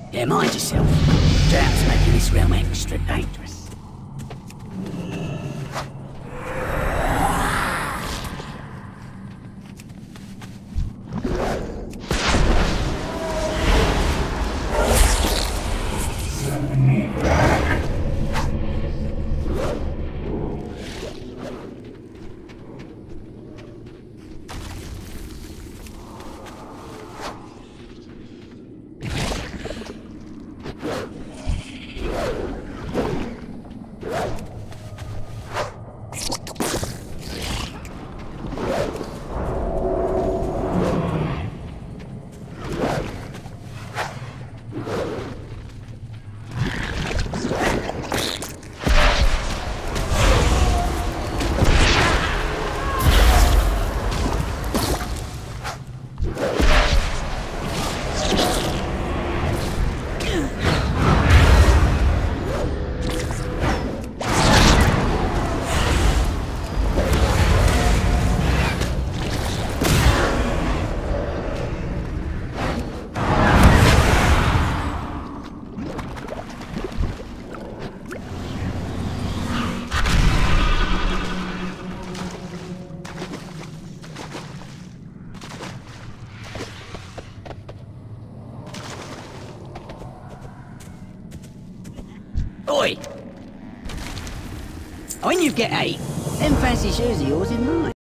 Yeah, mind yourself. Drought's making this realm extra dangerous. Oi! When you get 8, them fancy shoes of yours in mine.